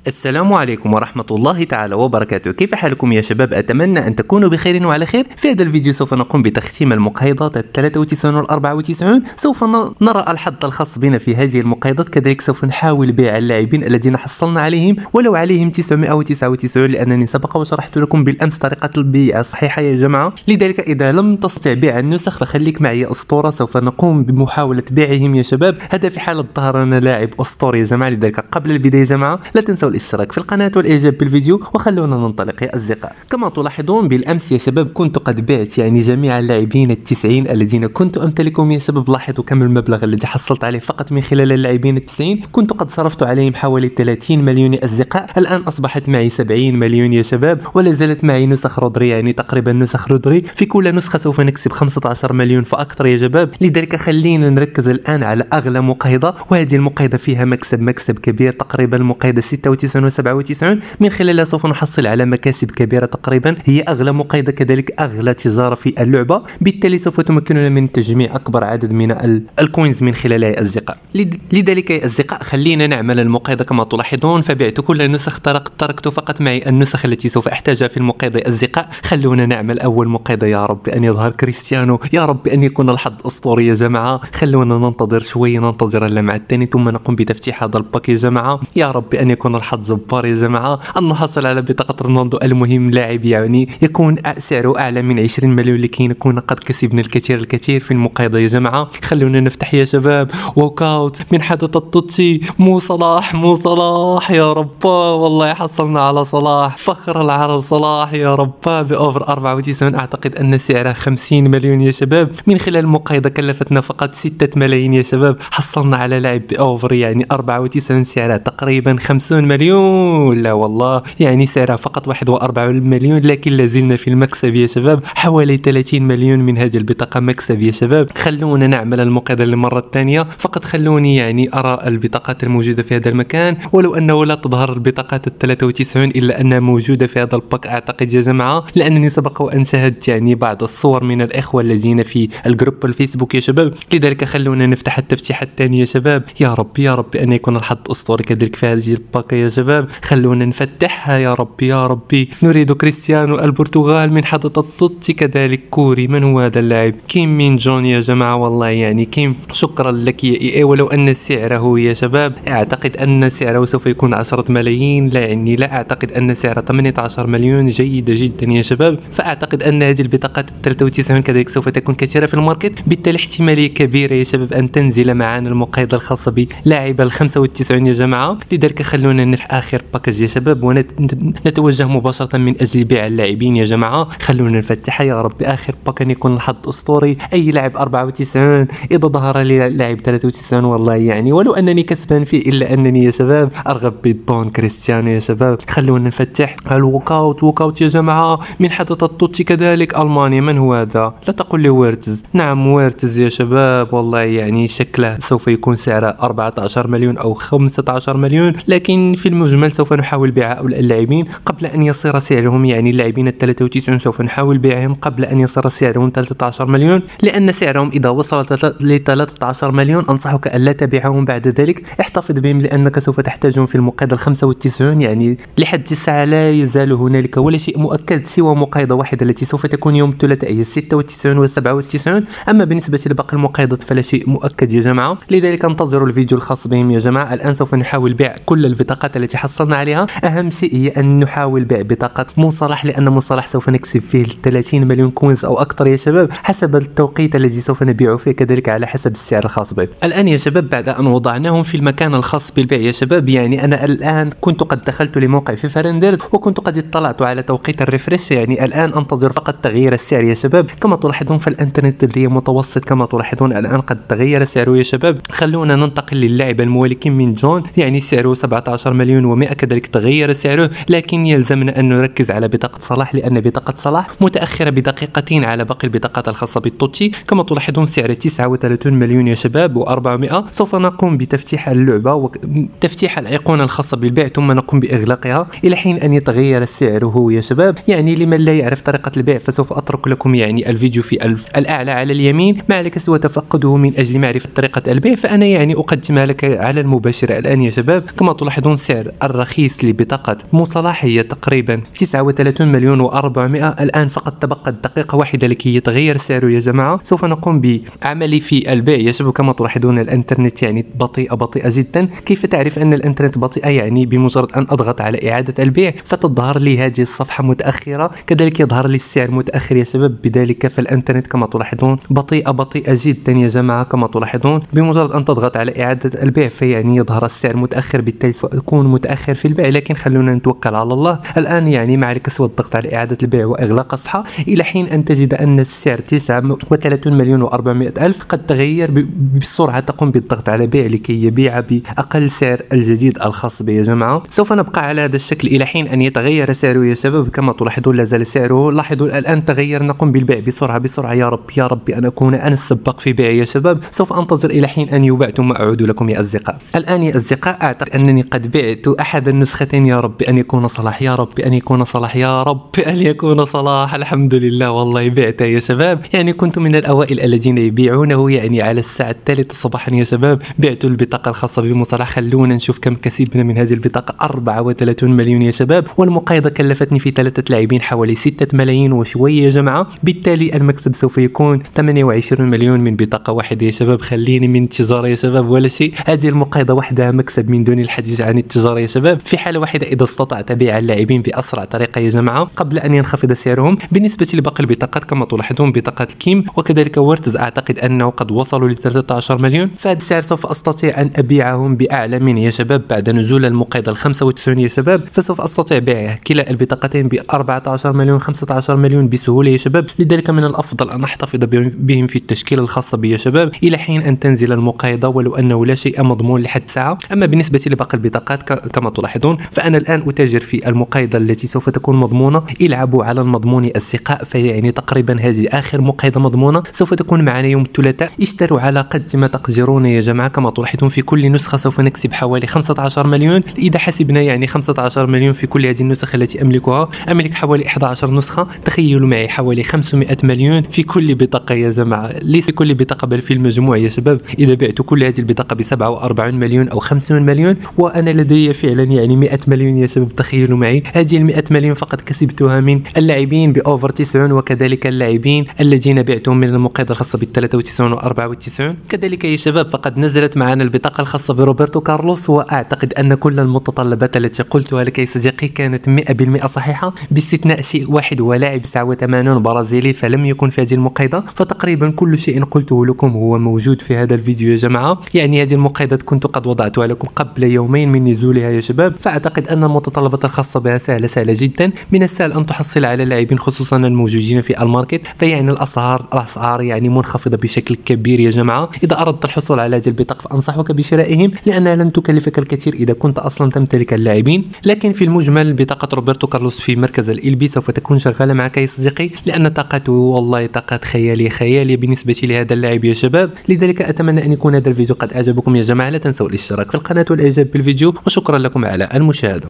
السلام عليكم ورحمة الله تعالى وبركاته. كيف حالكم يا شباب؟ أتمنى أن تكونوا بخير وعلى خير. في هذا الفيديو سوف نقوم بتختيم المقايضات 93 و 94. سوف نرى الحظ الخاص بنا في هذه المقايضات، كذلك سوف نحاول بيع اللاعبين الذين حصلنا عليهم ولو عليهم 999، لأنني سبق وشرحت لكم بالأمس طريقة البيع الصحيحة يا جماعة. لذلك إذا لم تستطع بيع النسخ فخليك معي يا أسطورة، سوف نقوم بمحاولة بيعهم يا شباب. هذا في حالة ظهر لنا لاعب أسطوري يا جماعة. لذلك قبل البداية يا جماعة لا تنسوا الاشتراك في القناة والإعجاب بالفيديو، وخلونا ننطلق يا أصدقاء. كما تلاحظون بالأمس يا شباب كنت قد بعت جميع اللاعبين 90 الذين كنت أمتلكهم يا شباب. لاحظوا كم المبلغ الذي حصلت عليه فقط من خلال اللاعبين 90. كنت قد صرفت عليهم حوالي 30 مليون يا أصدقاء. الآن أصبحت معي 70 مليون يا شباب، ولا زالت معي نسخ رودري، تقريبا نسخ رودري. في كل نسخة سوف نكسب 15 مليون فأكثر يا شباب. لذلك خلينا نركز الآن على أغلى مقايضة، وهذه المقايضة فيها مكسب كبير، تقريبا المقايضة 96 و 97 من خلالها سوف نحصل على مكاسب كبيرة. تقريبا هي أغلى مقايضة، كذلك أغلى تجارة في اللعبة، بالتالي سوف تمكننا من تجميع أكبر عدد من الكوينز من خلالها يا أصدقاء. لذلك يا أصدقاء خلينا نعمل المقايضة. كما تلاحظون فبعت كل نسخ، تركت فقط معي النسخ التي سوف أحتاجها في المقايضة يا أصدقاء. خلونا نعمل أول مقايضة. يا رب أن يظهر كريستيانو، يا رب أن يكون الحظ أسطوري يا جماعة. خلونا ننتظر شوي، ننتظر اللمعة الثاني ثم نقوم بتفتيح هذا الباك يا جماعة. يا رب أن يكون الحظ جبار يا جماعة، أن نحصل على بطاقة رونالدو. المهم لاعب يكون سعره أعلى من 20 مليون لكي نكون قد كسبنا الكثير في المقايضة يا جماعة. خلونا نفتح يا شباب. ووكاوت من حدث التوتشي، مو صلاح يا رب، والله حصلنا على صلاح، فخر العرب صلاح يا رب بأوفر 94. أعتقد أن سعرها 50 مليون يا شباب. من خلال المقايضة كلفتنا فقط 6 ملايين يا شباب. حصلنا على لاعب بأوفر 94 سعرها تقريبا 50 مليون. لا والله سعرها فقط 41 مليون، لكن لازلنا في المكسب يا شباب. حوالي 30 مليون من هذه البطاقة مكسب يا شباب. خلونا نعمل المقايضة للمرة الثانية. فقط خلوني أرى البطاقات الموجودة في هذا المكان، ولو أنه لا تظهر البطاقات 93 إلا أنها موجودة في هذا الباك أعتقد يا جماعة، لأنني سبق وأن شاهدت بعض الصور من الإخوة الذين في الجروب الفيسبوك يا شباب. لذلك خلونا نفتح التفتيح الثاني يا شباب. يا رب أن يكون الحظ أسطوري كذلك في هذه الباك يا شباب. خلونا نفتحها. يا ربي نريد كريستيانو البرتغال من حدث التوتشي، كذلك كوري. من هو هذا اللاعب؟ كيم مين جون يا جماعة. والله كيم شكرا لك يا إي. ولو أن سعره يا شباب أعتقد أن سعره سوف يكون 10 ملايين، لا أعتقد أن سعره 18 مليون. جيدة جدا يا شباب. فأعتقد أن هذه البطاقات 93 كذلك سوف تكون كثيرة في الماركت، بالتالي احتمالية كبيرة يا شباب أن تنزل معنا المقايضة الخاصة بلاعب 95 يا جماعة. لذلك خلونا نفتح آخر باكج يا شباب ونتوجه مباشرة من أجل بيع اللاعبين يا جماعة. خلونا نفتحها. يا رب آخر باك أن يكون الحظ أسطوري. أي لاعب 94 إذا ظهر لي لاعب 93 والله ولو أنني كسبان فيه إلا أنني يا شباب أرغب بالدون كريستيانو يا شباب. خلونا نفتح الوكاوت يا جماعة من حدث التوتشي، كذلك ألمانيا. من هو هذا؟ لا تقل لي ويرتز. نعم ويرتز يا شباب. والله شكله سوف يكون سعره 14 مليون أو 15 مليون، لكن في المجمل سوف نحاول بيع هؤلاء اللاعبين قبل أن يصير سعرهم اللاعبين 93 سوف نحاول بيعهم قبل أن يصير سعرهم 13 مليون، لأن سعرهم إذا وصل ل 13 مليون أنصحك ألا تبيعهم بعد ذلك. احتفظ بهم لأنك سوف تحتاجهم في المقايضة 95. لحد الساعة لا يزال هنالك ولا شيء مؤكد سوى مقايضة واحدة التي سوف تكون يوم الثلاثاء، هي 96 و 97. أما بالنسبة لباقي المقايضات فلا شيء مؤكد يا جماعة. لذلك انتظروا الفيديو الخاص بهم يا جماعة. الآن سوف نحاول بيع كل البطاقات التي حصلنا عليها. أهم شيء هي أن نحاول بيع بطاقة مو صلاح، لأن مو صلاح سوف نكسب فيه 30 مليون كوينز أو أكثر يا شباب، حسب التوقيت الذي سوف نبيعه فيه، كذلك على حسب السعر الخاص به. الآن يا شباب بعد أن وضعناهم في المكان الخاص بالبيع يا شباب، أنا الآن كنت قد دخلت لموقع في فرندرز وكنت قد اطلعت على توقيت الريفرش. الآن أنتظر فقط تغيير السعر يا شباب. كما تلاحظون فالإنترنت الذي متوسط، كما تلاحظون الآن قد تغير سعره يا شباب. خلونا ننتقل للاعب الموالي كيم مين جون، سعره 17 مليون و100 كذلك تغير سعره، لكن يلزمنا أن نركز على بطاقة صلاح، لأن بطاقة صلاح متأخرة بدقيقتين على باقي البطاقات الخاصة بالتوتشي. كما تلاحظون سعر 39 مليون يا شباب و400. سوف نقوم بتفتيح اللعبة وتفتيح الأيقونة الخاصة بالبيع ثم نقوم بإغلاقها إلى حين أن يتغير سعره يا شباب. لمن لا يعرف طريقة البيع فسوف أترك لكم الفيديو في الأعلى على اليمين، ما عليك سوى تفقده من أجل معرفة طريقة البيع، فأنا أقدمها لك على المباشر الآن يا شباب. كما تلاحظون سعر السعر الرخيص لبطاقة موصلاح هي تقريبا 39 مليون و400. الآن فقط تبقت دقيقة واحدة لكي يتغير سعره يا جماعة. سوف نقوم بعملي في البيع يا شباب. كما تلاحظون الانترنت يعني بطيئة جدا. كيف تعرف أن الانترنت بطيئة؟ يعني بمجرد أن أضغط على إعادة البيع فتظهر لي هذه الصفحة متأخرة، كذلك يظهر لي السعر متأخر يا شباب. بذلك فالانترنت كما تلاحظون بطيئة جدا يا جماعة. كما تلاحظون بمجرد أن تضغط على إعادة البيع فيعني يظهر السعر متأخر، بالتالي سيكون متأخر في البيع. لكن خلونا نتوكل على الله. الآن يعني ما عليك سوى الضغط على إعادة البيع وإغلاق الصفحة إلى حين أن تجد أن السعر 39 مليون و400 ألف قد تغير. بسرعة تقوم بالضغط على بيع لكي يبيع بأقل سعر الجديد الخاص به يا جماعة. سوف نبقى على هذا الشكل إلى حين أن يتغير سعره يا شباب. كما تلاحظون لا زال سعره، لاحظوا الآن تغير. نقوم بالبيع بسرعة يا رب أن أكون أنا السباق في بيع يا شباب. سوف أنتظر إلى حين أن يباع ثم أعود لكم يا أصدقاء. الآن يا أصدقاء أعتقد أنني قد بعت أحد النسختين. يا رب أن يكون صلاح، يا رب أن يكون صلاح، يا رب أن يكون صلاح. الحمد لله والله بعته يا شباب. يعني كنت من الأوائل الذين يبيعونه يعني على الساعة 3 صباحا يا شباب. بعت البطاقة الخاصة بمصطلح. خلونا نشوف كم كسبنا من هذه البطاقة. 34 مليون يا شباب. والمقايضة كلفتني في 3 لاعبين حوالي 6 ملايين وشوية يا جماعة. بالتالي المكسب سوف يكون 28 مليون من بطاقة واحدة يا شباب. خليني من التجارة يا شباب ولا شيء. هذه المقايضة وحدها مكسب من دون الحديث عن التجارة يا شباب، في حالة واحدة إذا استطعت بيع اللاعبين بأسرع طريقة يا جماعة قبل أن ينخفض سعرهم. بالنسبة لباقي البطاقات كما تلاحظون بطاقة كيم وكذلك ورتز أعتقد أنه قد وصلوا ل 13 مليون. فهذا السعر سوف أستطيع أن أبيعهم بأعلى منه يا شباب بعد نزول المقايضة ال 95 يا شباب. فسوف أستطيع بيع كلا البطاقتين ب 14 مليون 15 مليون بسهولة يا شباب. لذلك من الأفضل أن أحتفظ بهم في التشكيلة الخاصة بي يا شباب إلى حين أن تنزل المقايضة، ولو أنه لا شيء مضمون لحد ساعة. أما بالنسبة لباقي البطاقات كما تلاحظون فأنا الآن أتاجر في المقايضة التي سوف تكون مضمونة. العبوا على المضمون أصدقاء، فيعني تقريبا هذه آخر مقايضة مضمونة سوف تكون معنا يوم الثلاثاء. اشتروا على قد ما تقدرون يا جماعة. كما تلاحظون في كل نسخة سوف نكسب حوالي 15 مليون. إذا حسبنا يعني 15 مليون في كل هذه النسخ التي أملكها، أملك حوالي 11 نسخة. تخيلوا معي حوالي 500 مليون في كل بطاقة يا جماعة. ليس في كل بطاقة بل في المجموع يا شباب. إذا بعت كل هذه البطاقة ب 47 مليون أو 50 مليون وأنا لدي فعلا يعني 100 مليون يا شباب. تخيلوا معي هذه ال 100 مليون فقط كسبتها من اللاعبين بأوفر 90 وكذلك اللاعبين الذين بعتهم من المقايضة الخاصة بال 93 و 94. كذلك يا شباب فقد نزلت معنا البطاقة الخاصة بروبرتو كارلوس، وأعتقد أن كل المتطلبات التي قلتها لك يا صديقي كانت 100% صحيحة باستثناء شيء واحد، هو لاعب 89 برازيلي فلم يكن في هذه المقايضة. فتقريبا كل شيء قلته لكم هو موجود في هذا الفيديو يا جماعة. يعني هذه المقايضة كنت قد وضعتها لكم قبل يومين من نزولها يا شباب. فأعتقد أن المتطلبات الخاصة بها سهلة جدا. من السهل أن تحصل على لاعبين خصوصا الموجودين في الماركت. فيعني الأسعار يعني منخفضة بشكل كبير يا جماعة. إذا أردت الحصول على هذه البطاقة فأنصحك بشرائهم لأنها لن تكلفك الكثير إذا كنت أصلا تمتلك اللاعبين. لكن في المجمل بطاقة روبرتو كارلوس في مركز الإلبي سوف تكون شغالة معك يا صديقي، لأن طاقته والله طاقات خيالية بالنسبة لهذا اللاعب يا شباب. لذلك أتمنى أن يكون هذا الفيديو قد أعجبكم يا جماعة. لا تنسوا الاشتراك في القناة والإعجاب بالفيديو، وشكرا لكم على المشاهدة.